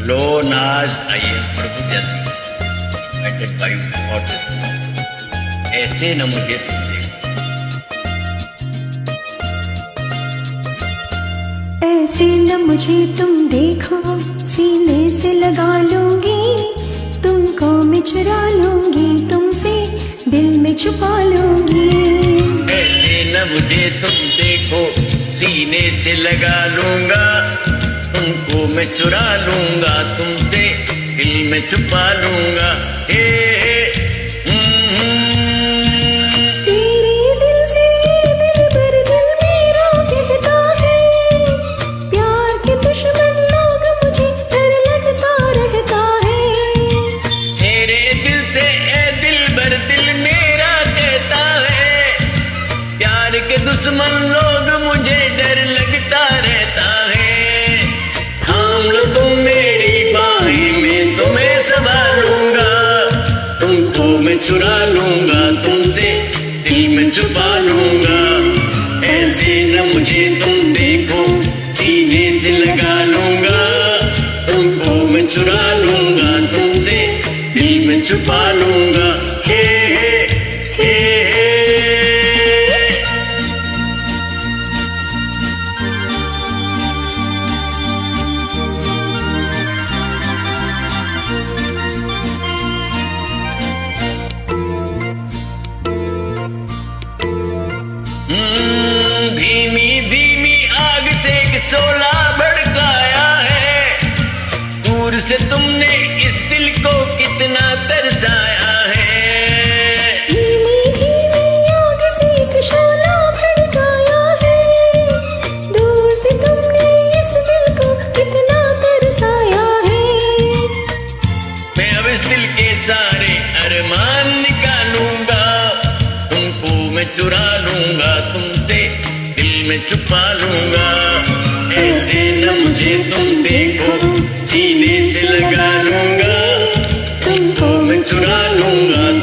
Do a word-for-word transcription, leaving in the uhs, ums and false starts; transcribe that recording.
लो नाज आइए प्रभु जल्दी गाइडेड बाय गॉड। ऐसे न मुझे तुम देखो, ऐसे न मुझे तुम देखो, सीने से लगा लूंगी तुमको, मैं चुरा लूंगी तुमसे, दिल में छुपा लूंगी। ऐसे न मुझे तुम देखो, सीने से लगा लूंगा तुमको, मैं चुरा लूंगा तुमसे, दिल में छुपा लूंगा। हे हे तेरे दिल से दिल पर दिल मेरा कहता है, प्यार के दुश्मन लोग मुझे डर लगता रहता है। तेरे दिल से ए दिल भर दिल मेरा कहता है, प्यार के दुश्मन लोग मुझे डर लगता रहता है। थाम लो तुम मेरी बाहें, मैं तुम्हें संभालूंगा, तुमको मैं चुरा लूंगा तुमसे, दिल में छुपा लूंगा। ऐसे न मुझे तुम देखो, सीने से लगा लूंगा तुमको, मैं चुरा लूंगा तुमसे, दिल में छुपा लूंगा। हे हे हे हे धीमी धीमी आग से एक शोला भड़काया है, दूर से तुमने इस दिल को कितना तरसाया है। धीमी धीमी आग से एक शोला भड़काया है, दूर से तुमने इस दिल को कितना तरसाया है। मैं अब इस दिल के सारे अरमान निकालूंगा, तुमको मैं चुरा लूंगा तुमसे, दिल में छुपा लूंगा। ऐसे न मुझे तुम देखो, सीने से लगा लूंगा तुमको, मैं चुरा लूंगा